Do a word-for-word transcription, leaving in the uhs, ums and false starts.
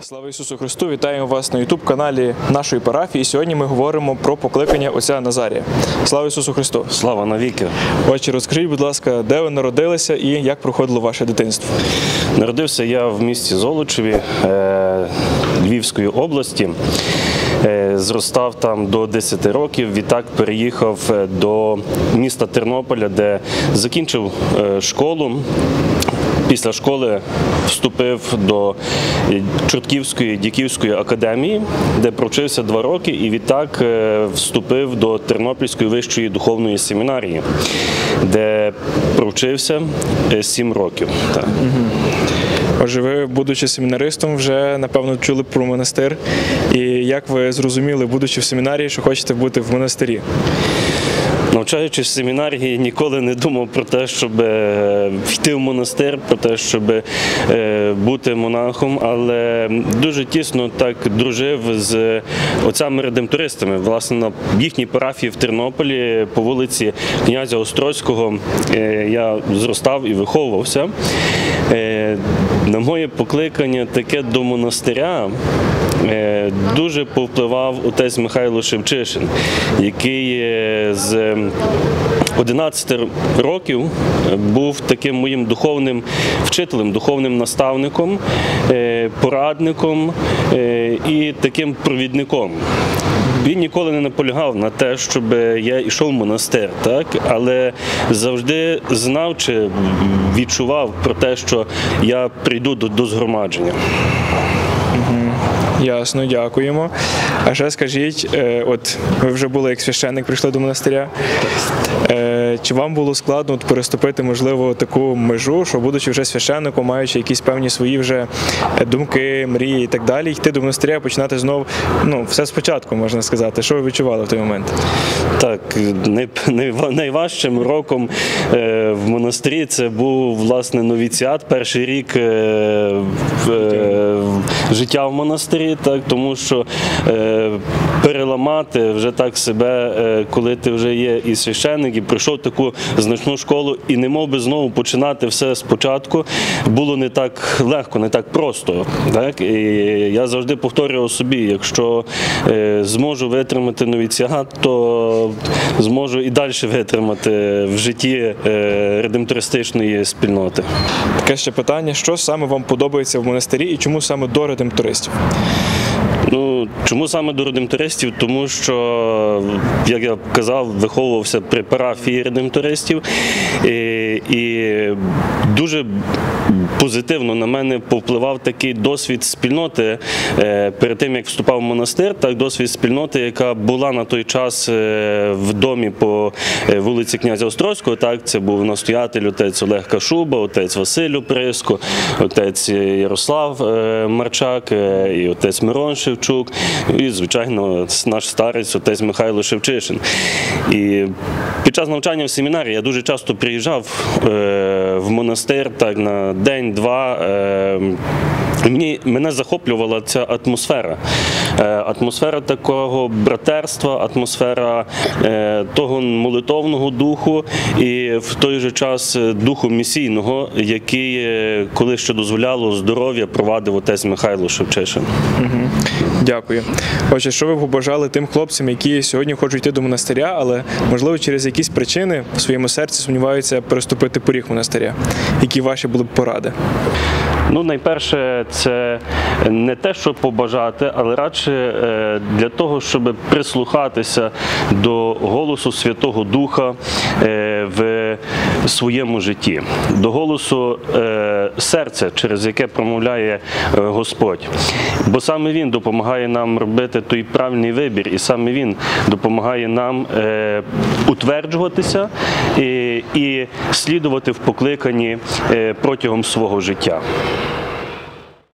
Слава Ісусу Христу! Вітаємо вас на ютуб-каналі нашої парафії. Сьогодні ми говоримо про покликання отця Назарія. Слава Ісусу Христу! Слава навіки! Отче, розкажіть, будь ласка, де ви народилися і як проходило ваше дитинство? Народився я в місті Золочеві Львівської області. Зростав там до десяти років, відтак переїхав до міста Тернополя, де закінчив школу. Після школи вступив до Чортківської Дяківської академії, де провчився два роки, і відтак вступив до Тернопільської вищої духовної семінарії, де провчився сім років. Так. Отже, ви, будучи семінаристом, вже, напевно, чули про монастир. І як ви зрозуміли, будучи в семінарії, що хочете бути в монастирі? Навчаючись в семінарії, ніколи не думав про те, щоб йти в монастир, про те, щоб бути монахом, але дуже тісно так дружив з отцями-редемтористами. Власне, на їхній парафії в Тернополі по вулиці князя Острозького я зростав і виховувався. На моє покликання таке до монастиря дуже повпливав отець Михайло Шевчишин, який з одинадцяти років був таким моїм духовним вчителем, духовним наставником, порадником і таким провідником. Він ніколи не наполягав на те, щоб я йшов в монастир, так? Але завжди знав чи відчував про те, що я прийду до, до згромадження. Ясно, дякуємо. А ще скажіть, от ви вже були як священник, прийшли до монастиря. Чи вам було складно от переступити, можливо, таку межу, що, будучи вже священником, маючи якісь певні свої вже думки, мрії і так далі, йти до монастиря, починати знову, ну, все спочатку, можна сказати. Що ви відчували в той момент? Так, найважчим роком в монастирі це був, власне, новіціат, перший рік життя в монастирі, так, тому що переламати вже так себе, коли ти вже є і священник, і пройшов таку значну школу, і не мов би знову починати все спочатку, було не так легко, не так просто. Так? І я завжди повторював собі, якщо зможу витримати новіціат, то зможу і далі витримати в житті редемтористичної спільноти. Таке ще питання, що саме вам подобається в монастирі і чому саме до редемтористів? Ну, чому саме до редемтористів? Тому що, як я казав, виховувався при парафії редемтористів, і, і дуже позитивно на мене повпливав такий досвід спільноти перед тим, як вступав в монастир, так, досвід спільноти, яка була на той час в домі по вулиці князя Острозького, так, це був настоятель отець Олег Кашуба, отець Василь Оприсько, отець Ярослав Марчак і отець Мирон Шевчук, і, звичайно, наш старець, отець Михайло Шевчишин. І під час навчання в семінарі я дуже часто приїжджав в монастир так, на день-два. Мені, мене захоплювала ця атмосфера. Атмосфера такого братерства, атмосфера того молитовного духу і в той же час духу місійного, який, коли ще дозволяло здоров'я, провадив отець Михайло Шевчишин. Угу. Дякую. Отже, що ви б побажали тим хлопцям, які сьогодні хочуть йти до монастиря, але, можливо, через якісь причини в своєму серці сумніваються переступити поріг монастиря? Які ваші були б поради? Ну, найперше, це не те, щоб побажати, але радше для того, щоб прислухатися до голосу Святого Духа в своєму житті, до голосу серця, через яке промовляє Господь. Бо саме Він допомагає нам робити той правильний вибір, і саме Він допомагає нам утверджуватися і, і слідувати в покликанні протягом свого життя.